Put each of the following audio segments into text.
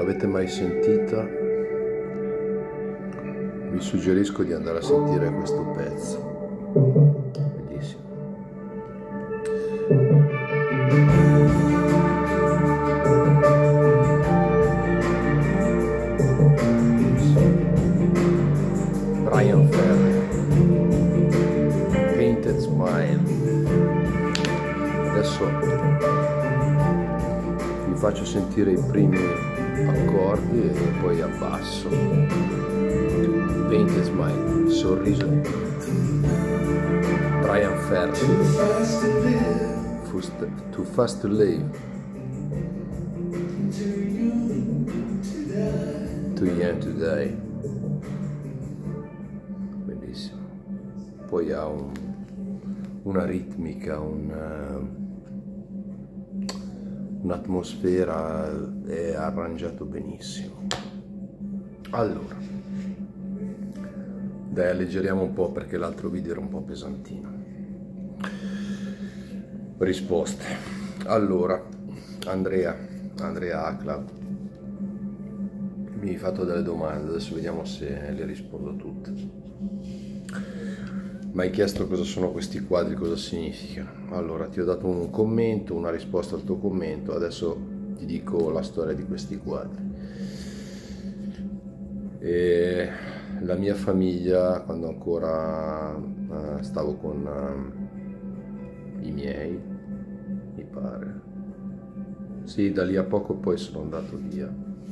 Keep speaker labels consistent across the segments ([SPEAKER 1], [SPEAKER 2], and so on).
[SPEAKER 1] l'avete mai sentita, vi suggerisco di andare a sentire questo pezzo. Bellissimo. Bryan Ferry, Painted Smile. Adesso vi faccio sentire i primi accordi e poi abbasso. Painted Smile, sorriso di Pete. Bryan Ferry, Too Fast to Live, Too Young to Die. Bellissimo. Poi ha una ritmica, un'atmosfera, è arrangiato benissimo. Allora, dai, alleggeriamo un po' perché l'altro video era un po' pesantino. Risposte. Allora, Andrea Acla mi hai fatto delle domande, adesso vediamo se le rispondo tutte. Mi hai chiesto cosa sono questi quadri, cosa significano. Allora, ti ho dato un commento, una risposta al tuo commento, adesso ti dico la storia di questi quadri. E la mia famiglia, quando ancora stavo con i miei, mi pare, sì, da lì a poco poi sono andato via,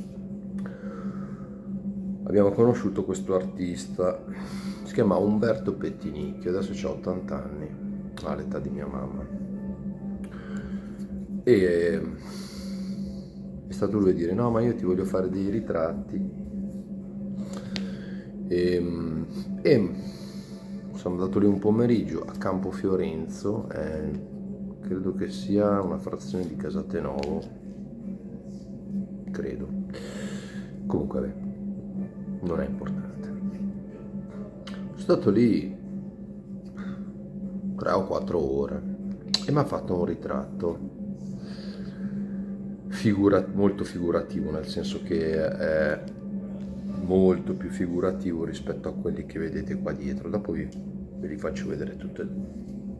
[SPEAKER 1] abbiamo conosciuto questo artista, si chiama Umberto Pettinicchio, adesso c'ha 80 anni, all'età di mia mamma, e è stato lui a dire: no, ma io ti voglio fare dei ritratti. E sono andato lì un pomeriggio a Campo Fiorenzo, credo che sia una frazione di Casatenovo, credo, comunque vabbè, non è importante. Sono stato lì 3 o 4 ore e mi ha fatto un ritratto molto figurativo, nel senso che è molto più figurativo rispetto a quelli che vedete qua dietro. Dopo ve li faccio vedere tutti e due.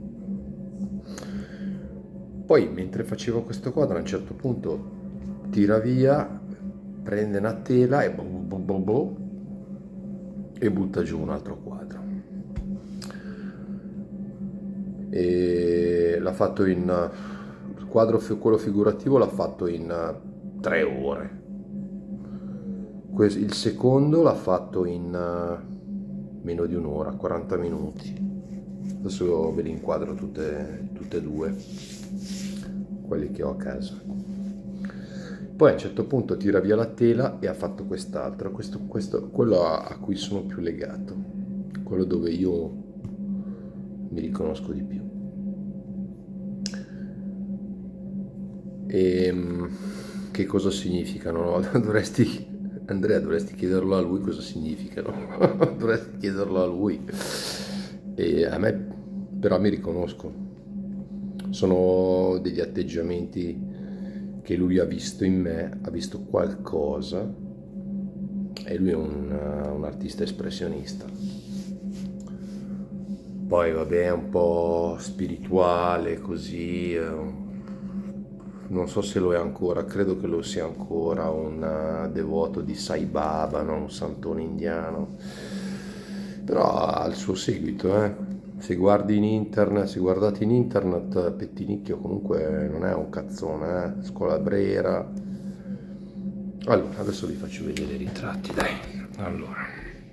[SPEAKER 1] Poi mentre facevo questo quadro, a un certo punto tira via, prende una tela e butta giù un altro quadro, e l'ha fatto il quadro, quello figurativo l'ha fatto in 3 ore. Il secondo l'ha fatto in meno di un'ora, 40 minuti. Adesso ve li inquadro tutte e due, quelli che ho a casa. Poi a un certo punto tira via la tela e ha fatto quest'altro, quello a cui sono più legato, quello dove io mi riconosco di più. E che cosa significano? Andrea, dovresti chiederlo a lui cosa significano. Dovresti chiederlo a lui. E a me però mi riconosco, sono degli atteggiamenti che lui ha visto in me, ha visto qualcosa, e lui è un artista espressionista. Poi vabbè, è un po' spirituale così, non so se lo è ancora, credo che lo sia ancora, un devoto di Sai Baba, no? Un santone indiano, però ha il suo seguito, Se guardate in internet, Pettinicchio comunque non è un cazzone, scolabrera. Allora, adesso vi faccio vedere i ritratti, dai. Allora,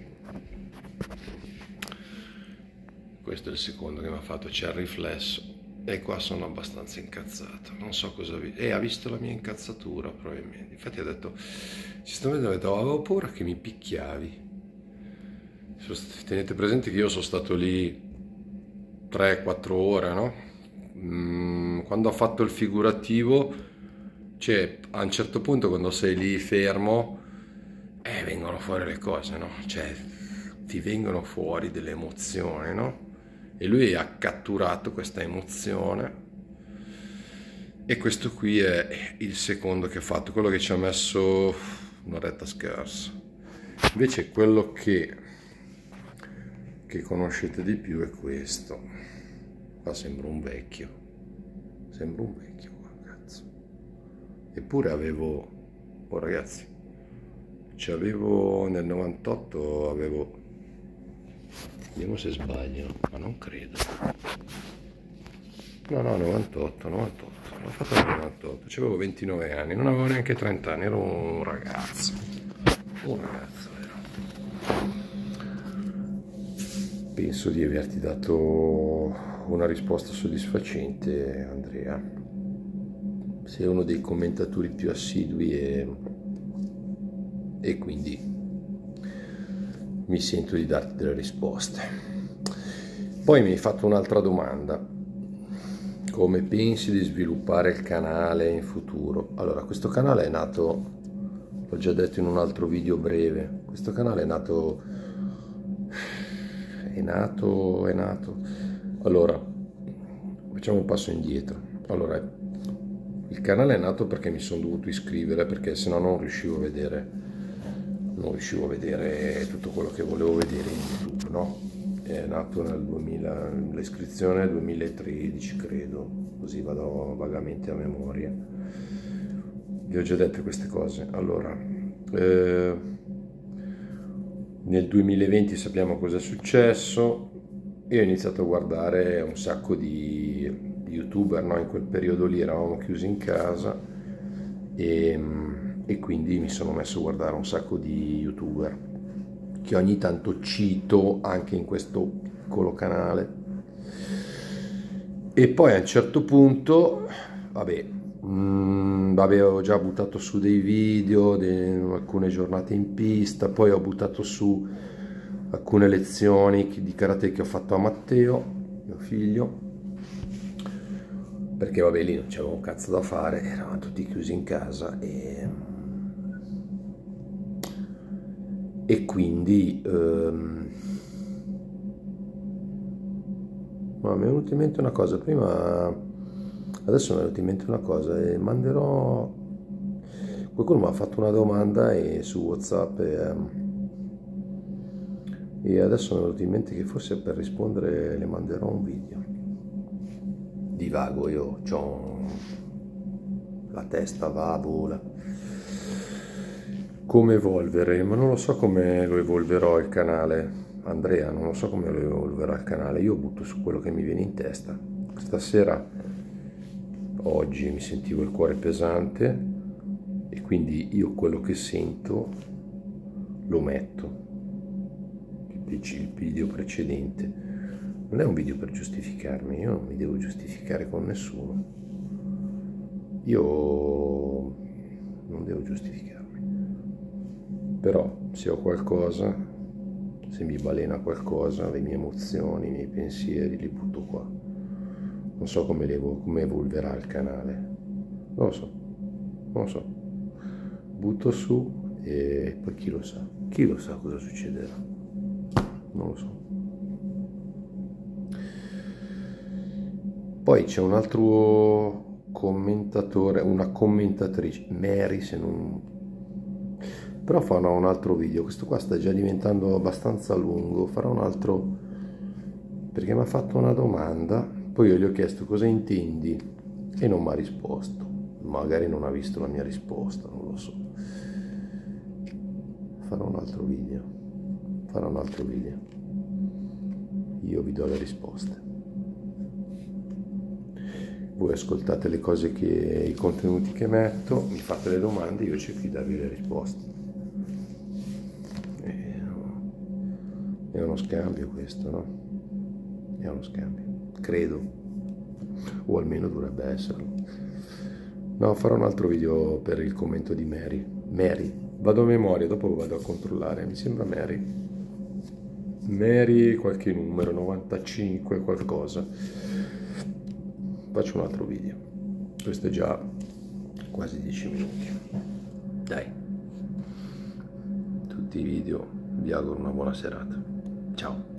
[SPEAKER 1] questo è il secondo che mi ha fatto, c'è il riflesso. E qua sono abbastanza incazzato, non so cosa ha visto la mia incazzatura probabilmente, infatti ha detto, ci sto vedendo, ho detto, avevo paura che mi picchiavi. Tenete presente che io sono stato lì 3-4 ore, no? Quando ho fatto il figurativo, cioè a un certo punto quando sei lì fermo, vengono fuori le cose, no? Cioè ti vengono fuori delle emozioni, no? E lui ha catturato questa emozione, e questo qui è il secondo che ha fatto, quello che ci ha messo un'oretta scarsa. Invece quello che conoscete di più è questo. Qua sembra un vecchio qua, cazzo. Eppure avevo, oh ragazzi, nel 98 avevo, vediamo se sbaglio, ma non credo. No, 98, l'ho fatto nel 98, avevo 29 anni, non avevo neanche 30 anni, ero un ragazzo, vero. Penso di averti dato una risposta soddisfacente, Andrea. Sei uno dei commentatori più assidui e quindi mi sento di darti delle risposte. Poi mi hai fatto un'altra domanda. Come pensi di sviluppare il canale in futuro? Allora, questo canale è nato, l'ho già detto in un altro video breve, questo canale è nato. Allora, facciamo un passo indietro. Allora, il canale è nato perché mi sono dovuto iscrivere, perché sennò non riuscivo a vedere tutto quello che volevo vedere in YouTube, no? È nato nel 2000, l'iscrizione nel 2013 credo, così vado vagamente a memoria. Vi ho già detto queste cose. Allora, nel 2020 sappiamo cosa è successo. Io ho iniziato a guardare un sacco di youtuber, no? In quel periodo lì eravamo chiusi in casa e quindi mi sono messo a guardare un sacco di youtuber che ogni tanto cito anche in questo piccolo canale. E poi a un certo punto, vabbè, ho già buttato su dei video, alcune giornate in pista, poi ho buttato su alcune lezioni di karate che ho fatto a Matteo, mio figlio, perché vabbè lì non c'avevo un cazzo da fare, eravamo tutti chiusi in casa e quindi ma mi è venuta in mente una cosa adesso mi è venuta in mente una cosa e manderò, qualcuno mi ha fatto una domanda su WhatsApp e adesso mi è venuto in mente che forse per rispondere le manderò un video. Divago, io c'ho la testa va a vola. Come evolvere? Ma non lo so come lo evolverò il canale, Andrea, non lo so come lo evolverò il canale, io butto su quello che mi viene in testa. Stasera, oggi mi sentivo il cuore pesante e quindi io quello che sento lo metto. Il video precedente non è un video per giustificarmi, io non mi devo giustificare con nessuno, io non devo giustificarmi, però se ho qualcosa, se mi balena qualcosa, le mie emozioni, i miei pensieri li butto qua. Non so come evolverà il canale, non lo so, butto su e poi chi lo sa cosa succederà, non lo so. Poi c'è un altro commentatore, una commentatrice, Mary, se non... però farò un altro video, questo qua sta già diventando abbastanza lungo, farò un altro perché mi ha fatto una domanda, poi io gli ho chiesto cosa intendi e non mi ha risposto, magari non ha visto la mia risposta, non lo so. Farò un altro video, io vi do le risposte. Voi ascoltate le cose i contenuti che metto, mi fate le domande, io cerco di darvi le risposte. È uno scambio questo, no? È uno scambio, credo, o almeno dovrebbe esserlo. No, farò un altro video per il commento di Mary. Vado a memoria, dopo vado a controllare, mi sembra Mary qualche numero, 95 qualcosa. Faccio un altro video, questo è già quasi 10 minuti, dai, tutti i video, vi auguro una buona serata, ciao.